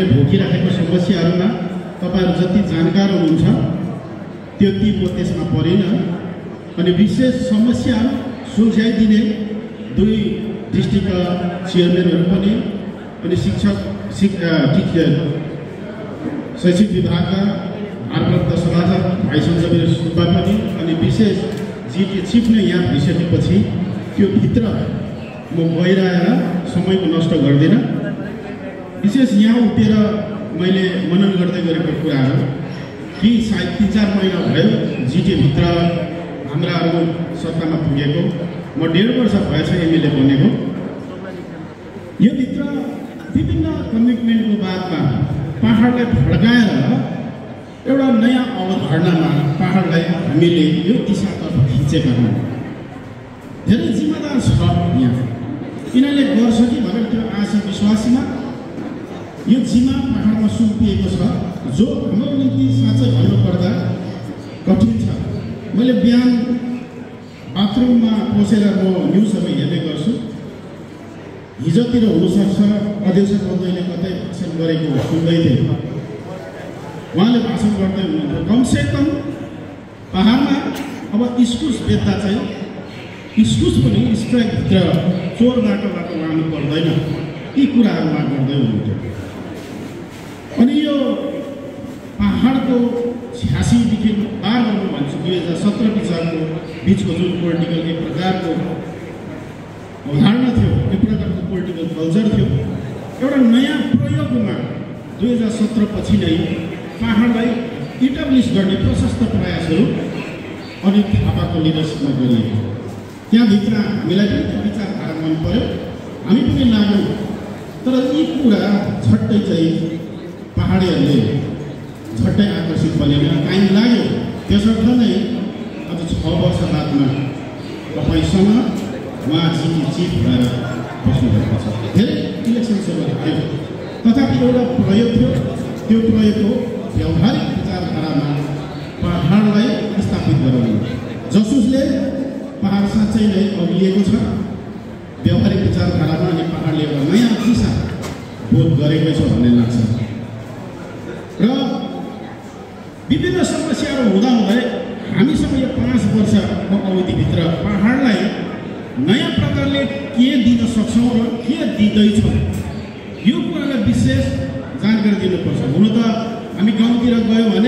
पहाडले भोगिराखेको समस्याहरूमा तपाईहरु जति जानकार हुनुहुन्छ त्यति म त्यसमा परेन। अनि विशेष समस्या सुल्झाइदिने दुई डिस्ट्रिक्ट चेयरम्यानहरू पनि अनि शैक्षिक विभागका भारप्राप्त सभासद भाइ सञ्जय सुब्बा पनि अनि विशेष जिटिए चिफ नै यहाँ भइसकेपछि त्यो भित्र म गइरहेर समयको नष्ट गर्दिनँ। विशेष यहाँ उभिएर मैले मनन गर्दै गरेको कुराहरू कि सायद 3-4 महिना भयो जिटिए भित्र हाम्राहरू सत्तामा पुगेको। म 1.5 वर्ष भएछ एमएलए बनेको। यो भित्र विभिन्न कमिटमेन्टको बादमा पहाडलाई भड्काएर एउटा नयाँ अवधारणामा पहाडलाई हामीले यो दिशातर्फ खिचेका हौँ। धेरै जिम्मेदार छ यहाँ, यिनीहरूले गर्छ कि भनेर त्यो आशा विश्वासमा यो जिम्मा पहाडमा सुम्पिएको छ, जो हाम्रो निम्ति साँच्चै भन्नुपर्दा कठिन छ। मैले बिहान बाथरुममा पसेर म न्युजहरू हेर्ने गर्छु। हिजोतिर हुनसक्छ अध्यक्ष महोदयले कतै भाषण गरेको सुन्दै थिएँ। उहाँले भाषण गर्दै हुनुहुन्थ्यो कमसेकम पहाडमा अब इस्कुस बेच्दा चाहिँ इस्कुस पनि स्ट्राइकभित्र चोर बाटोबाट लानु पर्दैन, यी कुराहरू उहाँ गर्दै हुनुहुन्थ्यो। अनि यो पहाडको 86देखि बार म भन्छु 2017 पछाडिको बिचको जुन पोलिटिकल एक प्रकारको अवधारणा थियो, एक प्रकारको पोलिटिकल कल्चर थियो, एउटा नयाँ प्रयोगमा 2017 पछि नै पहाडलाई इटाब्लिस गर्ने प्रशस्त प्रयासहरू अनि थापाको लिडरसिपमा गरिएको। त्यहाँभित्र हामीलाई पनि त्यो विचारधारा मन पर्यो, हामी पनि लाग्यौँ। तर यी कुरा झट्टै चाहिँ पहाडीहरूले झट्टै आकर्षित बनेन, टाइम लाग्यो। त्यसर्थ नै अझ 6 वर्ष बादमा तपाईँसँग उहाँ जिटिए चिफ भएर बस्नुभएको छ। धेरै इलेक्सन्सहरू भयो, तथापि एउटा प्रयोग थियो। त्यो प्रयोगको व्यावहारिक विचारधारामा पहाडलाई स्थापित गराउनु, जसुसले पहाड साँच्चै नै अघिलिएको छ व्यावहारिक विचारधारामा। अनि पहाडले एउटा नयाँ दिशा बोध गरेकै छ भन्ने लाग्छ। र विभिन्न समस्याहरू हुँदाहुँदै हामीसँग यो 5 वर्षको अवधिभित्र पहाडलाई नयाँ प्रकारले के दिन सक्छौँ र के दिँदैछौँ यो कुरालाई विशेष जानकारी दिनुपर्छ। हुन त हामी गाउँतिर गयौँ भने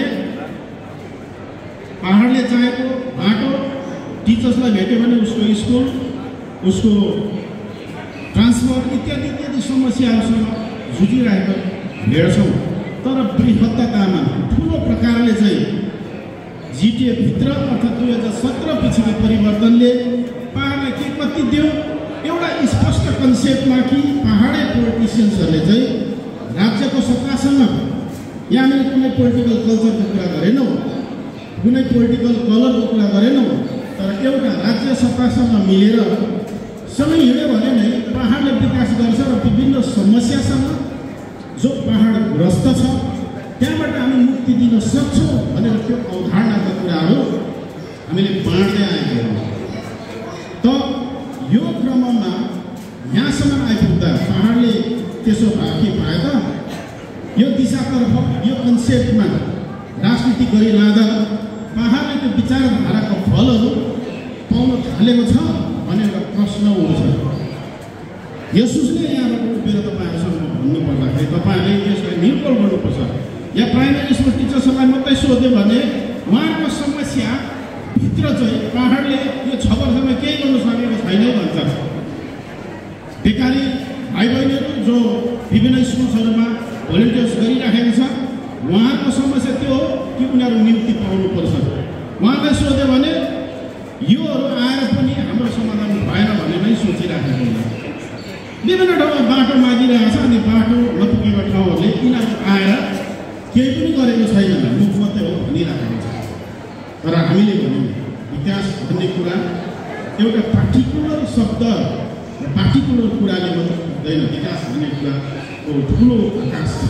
पहाडले चाहेको बाटो, टिचर्सलाई भेट्यो भने उसको स्कुल, उसको ट्रान्सफर इत्यादि इत्यादि समस्याहरूसँग जुझिरहेको हेर्छौँ। तर बृहत्ततामा ठुलो प्रकारले चाहिँ जिटिए भित्र अर्थात् 2017 पछिको परिवर्तनले पहाडलाई के कति दियो, एउटा स्पष्ट कन्सेप्टमा कि पहाडे पोलिटिसियन्सहरूले चाहिँ राज्यको सत्तासँग, यहाँ हामीले कुनै पोलिटिकल कल्चरको कुरा गरेनौँ, कुनै पोलिटिकल कलरको कुरा गरेनौँ, तर एउटा राज्य सत्तासँग मिलेर सँगै हिँड्यो भने नै पहाडले विकास गर्छ र विभिन्न समस्यासँग जो पहाड ग्रस्त छ त्यहाँबाट हामी मुक्ति दिन सक्छौँ भनेर त्यो अवधारणाका कुराहरू हामीले बाँड्दै आएका हौँ। त यो क्रममा यहाँसम्म आइपुग्दा पहाडले त्यसो भाकी पाए त यो दिशातर्फ यो कन्सेप्टमा राजनीति गरिरहँदा पहाडले त्यो विचारधाराको फलहरू पाउन थालेको छ भन्ने एउटा प्रश्न उठ्छ। यसुसले यहाँबाट उभिएर तपाईँहरूसँग भन्नुपर्दाखेरि तपाईँहरूले यसलाई निर्भर गर्नुपर्छ। यहाँ प्राइमेरी स्कुल टिचर्सहरूलाई मात्रै सोध्यो भने उहाँहरूको समस्या भित्र चाहिँ पहाडले यो 6 वर्षमा केही गर्नु सकेको छैन भन्छ। बेकारी भाइ बहिनीहरू जो विभिन्न स्कुल्सहरूमा भोलिन्टियर्स गरिराखेको छ, उहाँहरूको समस्या त्यो हो कि उनीहरू नियुक्ति पाउनुपर्छ। उहाँलाई सोध्यो भने योहरू आएर पनि हाम्रो समाधान भएन भन्ने नै सोचिराखेको हुन्छ। विभिन्न ठाउँमा बाटो मागिरहेको छ, अनि बाटो नपुगेको ठाउँहरूले यिनीहरू आएर केही पनि गरेको छैन, मुख मात्रै हो भनिराखेको छ। तर हामीले भन्यौँ विकास भन्ने कुरा एउटा पार्टिकुलर शब्द, पार्टिकुलर कुराले मात्रै हुँदैन। विकास भन्ने कुराको ठुलो आकाश छ।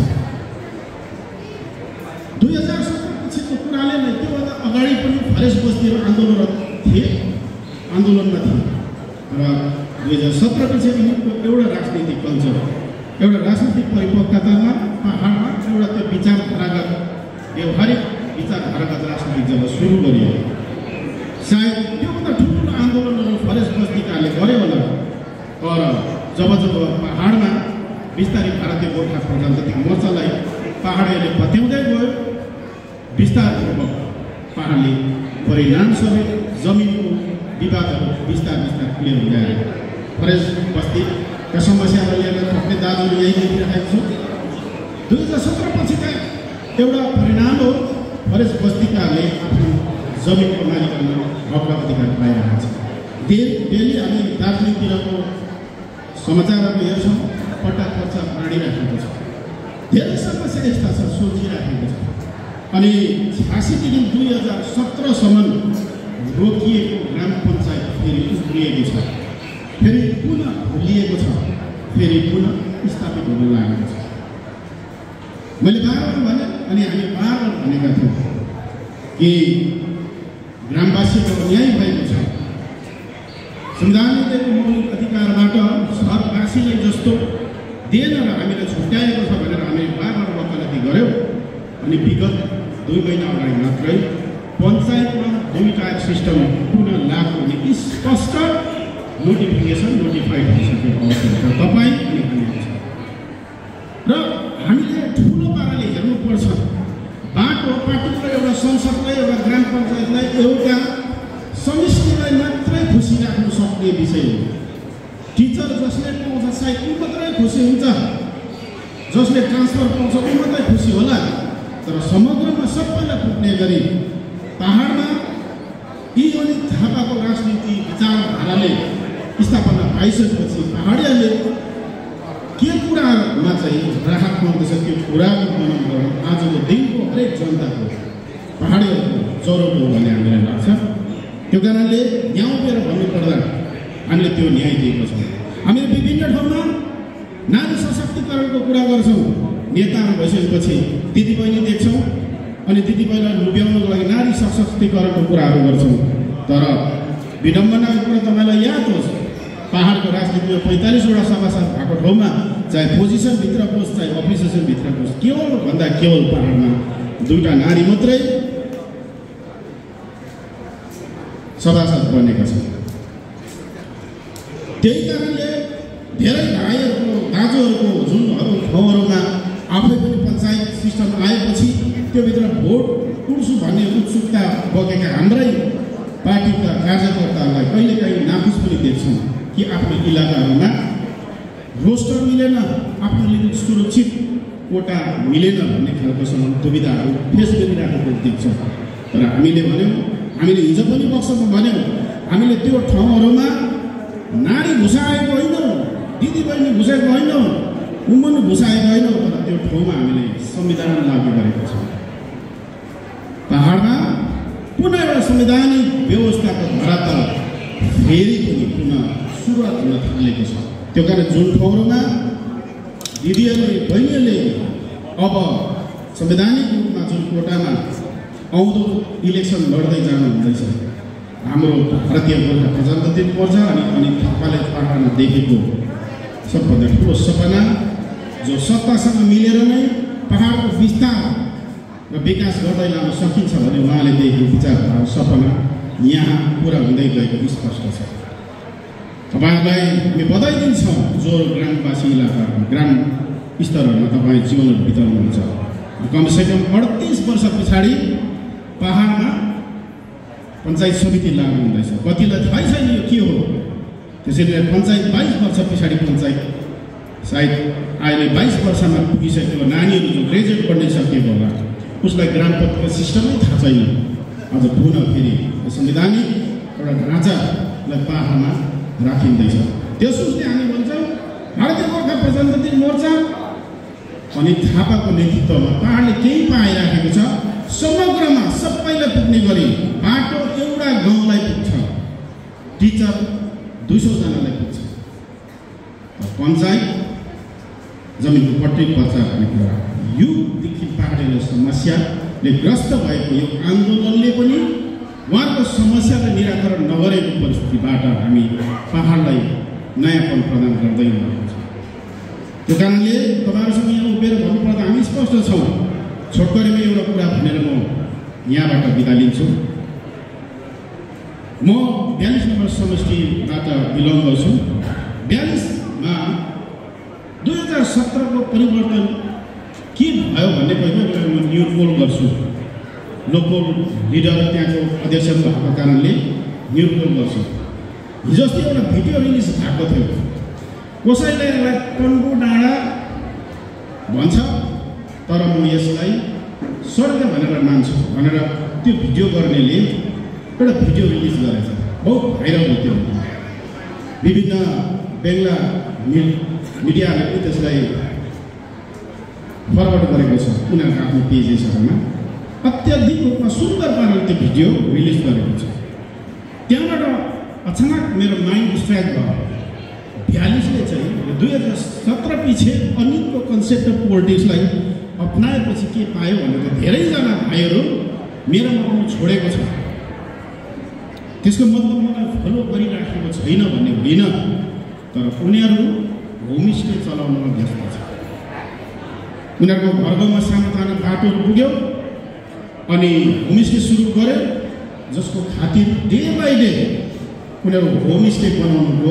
2017 पछिको कुराले नै त्योभन्दा अगाडि पनि फरेस्ट बस्तीहरू आन्दोलनमा थिए र 2017 पछि एउटा राजनीतिक कल्चर, एउटा राजनीतिक परिपक्वतामा पहाडमा एउटा त्यो विचारधारागत व्यवहारिक विचारधारागत राजनीति जब सुरु गरियो, सायद त्योभन्दा ठुलो आन्दोलनहरू फरेस्ट बस्तीकाहरूले गरे होला। तर जब पहाडमा बिस्तारै भारतीय गोर्खा प्रजातान्त्रिक मोर्चालाई पहाडीहरूले पत्याउँदै गयो, विस्तारपूर्वक पहाडले परिणामस्वरूप जमिनको विवादहरू बिस्तारै क्लियर हुँदै आयो। फरेस्ट बस्तीका समस्यालाई लिएर थप्ने दाजुहरू यही देखिरहेको छु। 2017 पछिका एउटा परिणाम हो, फरेस्ट बस्तीकाहरूले आफ्नो जमिनको मालिकाना हक अधिकार पाइरहेको छ। डेली हामी दार्जिलिङतिरको समाचारहरू हेर्छौँ, पट्टा पर्चा बाँडिराखेको छ। धेरै समस्या यस्ता छ सोचिराखेको छ। अनि 86देखि 2017सम्म रोकिएको ग्राम पञ्चायत फेरि उब्रिएको छ, फेरि पुनः खोलिएको छ, फेरि पुनः स्थापित हुन लागेको छ। मैले बारबार भने, अनि हामी बारबार भनेका थियौँ कि ग्रामवासीको न्याय भएको छ। संविधानले दिएको मौलिक अधिकारबाट सहरवासीले जस्तो दिएन र हामीलाई छुट्याएको छ भनेर हामीले बारबार वकालती गऱ्यौँ। अनि विगत 2 महिना अगाडि मात्रै पञ्चायतमा दुईटा सिस्टम पुनः लागू हुने स्पष्ट नोटिफिकेसन नोटिफाइड भइसकेको अवस्था छ तपाईँ अनि हामीको छ। र हामीले ठुलो पाराले हेर्नुपर्छ। बाटो पार्टिकुलर एउटा संसदलाई, एउटा ग्राम पञ्चायतलाई, एउटा समितिलाई मात्रै खुसी राख्न सक्ने विषय हो। टिचर जसले पाउँछ सायद ऊ मात्रै खुसी हुन्छ, जसले ट्रान्सफर पाउँछ ऊ मात्रै खुसी होला। तर समग्रमा सबैलाई पुग्ने गरी पहाडमा यी अनेक थापाको राजनीति विचारधाराले स्थापना भइसकेपछि पहाडीहरूले के कुरामा चाहिँ राहत पाउँदछ त्यो कुराको बनाउन आजको दिनको हरेक जनताको पहाडीहरूको जरुरत हो भन्ने हामीलाई लाग्छ। त्यो कारणले न्याउपेर भन्नुपर्दा हामीले त्यो न्याय दिएको छौँ। हामीले विभिन्न ठाउँमा नारी सशक्तिकरणको कुरा गर्छौँ। नेताहरू भइसकेपछि दिदीबहिनी देख्छौँ अनि दिदीबहिनीलाई लुब्याउनको लागि नारी सशक्तिकरणको कुराहरू गर्छौँ। तर विडम्बनाको कुरा तपाईँलाई याद होस्, पहाडको राजनीतिमा 45वटा सभासद भएको ठाउँमा चाहे पोजिसनभित्र होस् चाहे अफिसेसनभित्र होस्, केवल भन्दा केवल पहाडमा 2टा नारी मात्रै सभासद बनेका छन्। त्यही कारणले धेरै भाइहरूको दाजुहरूको जुन ठाउँहरूमा आफै पनि पञ्चायत सिस्टम आएपछि त्योभित्र भोट उड्छु भन्ने उत्सुकता बगेका हाम्रै पार्टीका कार्यकर्ताहरूलाई कहिलेकाहीँ नाखुस पनि देख्छौँ कि आफ्नो इलाकाहरूमा रोस्टर मिलेन, आफ्नो लागि सुरक्षित कोटा मिलेन भन्ने खालको दुविधाहरू फेस गरिराखेको देख्छौँ। तर हामीले भन्यौँ, हामीले हिजो पनि बक्समा भन्यौँ, हामीले त्यो ठाउँहरूमा नारी घुसाएको होइनौँ, दिदीबहिनी घुसाएको होइनौँ, वुमन घुसाएको होइनौँ, तर त्यो ठाउँमा हामीले संविधान लागू गरेका छौँ। पहाडमा पुनः एउटा संवैधानिक व्यवस्थाको धरातल फेरि पनि पुनः सुरुवात हुन थालेको छ। त्यो कारण जुन ठाउँहरूमा दिदीहरूले बहिनीहरूले अब संवैधानिक रूपमा जुन कोटामा आउँदो इलेक्सन लड्दै जानु हुँदैछ, हाम्रो भारतीय गोर्खा प्रजातान्त्रिक मोर्चा अनि थापाले पहाडमा देखेको सबभन्दा ठुलो सपना जो सत्तासँग मिलेर नै पहाडको विस्तार र विकास गर्दै लान सकिन्छ भने उहाँले देखेको विचारधारा सपना यहाँ पुरा हुँदै गएको स्पष्ट छ। तपाईँहरूलाई हामी बधाई दिन्छौँ जो ग्रामवासी इलाकामा ग्राम स्तरहरूमा तपाईँ जीवनहरू बिताउनुहुन्छ। कमसेकम 38 वर्ष पछाडि पहाडमा पञ्चायत समिति लागू हुँदैछ। कतिलाई थाहै छैन यो के हो, त्यसैले पञ्चायत 22 वर्ष पछाडि पञ्चायत सायद अहिले 22 वर्षमा पुगिसकेको नानीहरू जो ग्रेजुएट पढ्न सकेको होला उसलाई ग्राम पञ्चायत सिस्टमै थाहा छैन। अझ पुनः फेरि संवैधानिक एउटा ढाँचालाई पहाडमा राखिँदैछ। त्यसोस्ले हामी भन्छौँ भारतीय गोर्खा प्रजातान्त्रिक मोर्चा अनि थापाको नेतृत्वमा पहाडले केही पाइराखेको छ। समग्रमा सबैलाई पुग्ने गरी बाटो एउटा गाउँलाई पुग्छ, टिचर 200 जनालाई पुग्छ, पञ्चायत जमिनको पट्टी पर्चा भन्ने कुरा युगदेखि पहाडीको समस्याले ग्रस्त भएको यो आन्दोलनले पनि उहाँको समस्यालाई निराकरण नगरेको परिस्थितिबाट हामी पहाडलाई नयाँपन प्रदान गर्दै गएको छ। त्यो कारणले तपाईँहरूसँग यहाँ उभिएर भन्नुपर्दा हामी स्पष्ट छौँ। छोटकरीमा एउटा कुरा भनेर म यहाँबाट बिदा लिन्छु। म 42 नम्बर समष्टिबाट बिलङ गर्छु। 42मा 2017 को परिवर्तन के भयो भन्ने पहिला म न्यू पोल गर्छु। लोकल लिडर त्यहाँको अध्यक्ष भएको कारणले न्यू पोल गर्छु। हिजो अस्ति एउटा भिडियो रिलिज भएको थियो। कसैले यसलाई पन्बु डाँडा भन्छ, तर म यसलाई स्वर्ग भनेर मान्छु भनेर त्यो भिडियो गर्नेले एउटा भिडियो रिलिज गरेछ। बहुत भाइरल भयो त्यो। विभिन्न बेङ्गला मिडियाले पनि त्यसलाई फरवर्ड गरेको छ उनीहरूको आफ्नो पेजेसहरूमा। अत्याधिक रूपमा सुन्दर पाराले त्यो भिडियो रिलिज गरेको छ। त्यहाँबाट अचानक मेरो माइन्ड स्ट्राइक भयो। 42ले चाहिँ 2017 पछि अनिलको कन्सेप्ट अफ पोलिटिक्सलाई अपनाएपछि के पायो भनेर धेरैजना भाइहरू मेरोमा आउनु छोडेको छ। त्यसको मतलब मलाई फलो गरिराखेको छैन भन्ने होइन, तर उनीहरू होमस्टे चलाउनमा व्यस्त छ। उनीहरूको घरगाउँमा सानो बाटोहरू पुग्यो अनि होमस्टे सुरु गर्यो, जसको खातिर डे बाई डे उनीहरू होमस्टे बनाउनुको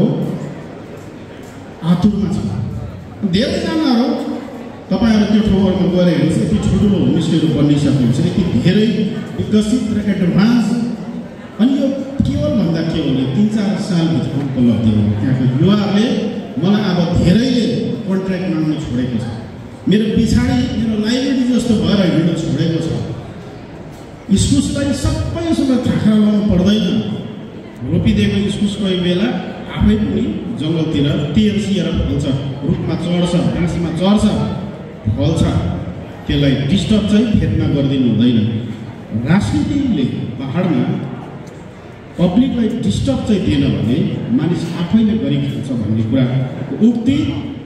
आतुरमा छ। धेरैजनाहरू तपाईँहरू त्यो ठाउँहरूमा गएर हेर्नुहोस्, यति ठुल्ठुलो होमस्टेहरू बनिसकेको छ, यति धेरै विकसित र एडभान्स। अनि यो केवल 3-4 सालभित्र उपलब्धि हो। त्यहाँको युवाहरूले मलाई अब धेरैले कन्ट्र्याक्ट माग्न छोडेको छ। मेरो पछाडि मेरो लाइब्रेरी जस्तो भएर हिँड्न छोडेको छ। इस्कुसलाई सबैसँग थाखा लाउनु पर्दैन। रोपिदिएको इस्कुस कोही बेला आफै पनि जङ्गलतिर तेर्सिएर फल्छ, रुखमा चढ्छ, घाँसमा चढ्छ, फल्छ। त्यसलाई डिस्टर्ब चाहिँ खेतमा गरिदिनु हुँदैन। राजनीतिले पहाडमा पब्लिकलाई डिस्टर्ब चाहिँ दिएन भने मानिस आफैले गरिखान्छ भन्ने कुराको उक्ति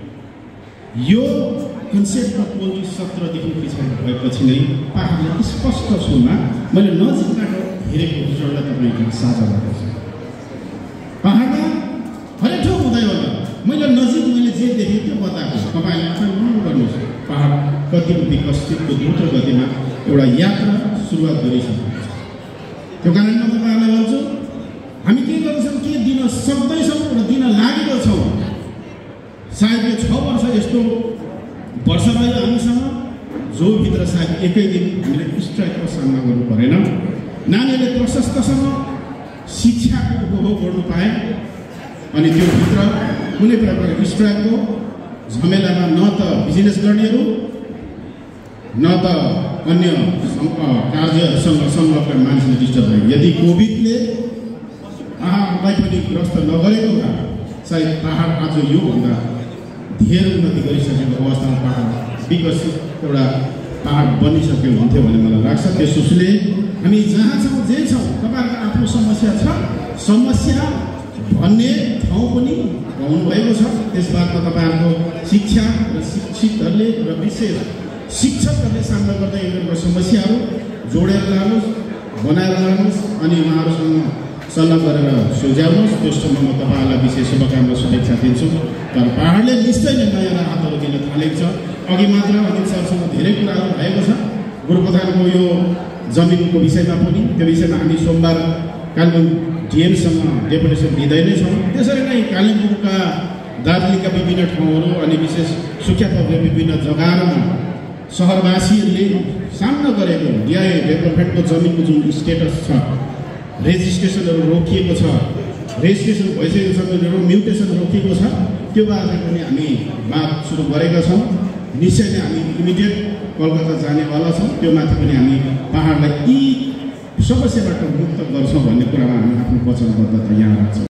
यो कन्सेप्ट अफ पोलिटिक्स 17 देखि पछाडि भएपछि नै पहाडले स्पष्ट छुमा मैले नजिकबाट हेरेको विषयलाई तपाईँको साझा गरेको छु। पहाडमा हरेक ठाउँ हुँदै होला, मैले जे देखेँ त्यो बताएको। तपाईँले आफै मन गर्नुहोस्, पहाड कति विकसितको द्रुत गतिमा एउटा यात्रा सुरुवात गरिसकेको छ। त्यो कारणले म तपाईँहरूलाई भन्छु, हामी के गर्छौँ, के दिन सक्दैछौँ र दिन लागेको छौँ। सायद यो 6 वर्ष यस्तो वर्ष रह्यो हामीसँग, जो भित्र सायद एकै दिन हामीले स्ट्राइकको सामना गर्नु परेन। नानीहरूले प्रशस्तसँग शिक्षाको उपभोग गर्नु पाए अनि त्यो भित्र कुनै प्रकारको स्ट्राइकको झमेलामा न त बिजनेस गर्नेहरू न त अन्य कार्यसँग संलग्न मानिसले डिस्टर्ब भयो। यदि कोभिडले पहाडलाई पनि ग्रस्त नगरेको भए सायद पहाड आज योभन्दा धेरै उन्नति गरिसकेको अवस्थामा पहाड विकसित एउटा पहाड बनिसकेको हुन्थ्यो भन्ने मलाई लाग्छ। त्यसोस्ले हामी जहाँ छौँ जे छौँ, तपाईँहरूको आफ्नो समस्या छ, समस्या भन्ने ठाउँ पनि पाउनुभएको छ। त्यसबादमा तपाईँहरूको शिक्षा र शिक्षितहरूले र विशेष शिक्षकहरूले सामना गर्दै यिनीहरूको समस्याहरू जोडेर लानुहोस्, बनाएर लानुहोस् अनि उहाँहरूसँग सल्लाह गरेर सुझाउनुहोस्। त्यसमा म तपाईँहरूलाई विशेष शुभकामना शुभेच्छा दिन्छु। तर पहाडले निश्चय नै नयाँ राहतहरू दिन थालेको छ। अघि मात्र अनिल सरसँग धेरै कुराहरू भएको छ गोरुबथानको यो जमिनको विषयमा पनि। त्यो विषयमा हामी सोमबार कालेबुङ डिएमसँग डेपुटेसन दिँदै नै छौँ। त्यसरी नै कालिम्पोङका दार्जिलिङका विभिन्न ठाउँहरू अनि विशेष सुकियापरका विभिन्न जग्गाहरूमा सहरवासीहरूले सामना गरेको डिआई डेभलपमेन्टको जमिनको जुन स्टेटस छ, रेजिस्ट्रेसनहरू रोकिएको छ, रेजिस्ट्रेसन भइसकेको जमिनहरू म्युटेसन रोकिएको छ, त्यो बारेमा पनि हामी बात सुरु गरेका छौँ। निश्चय नै हामी इमिडिएट कलकत्ता जानेवाला छौँ। त्यो माथि पनि हामी पहाडलाई यी समस्याबाट मुक्त गर्छौँ भन्ने कुरामा हामी आफ्नो वचनबद्धता यहाँ राख्छौँ।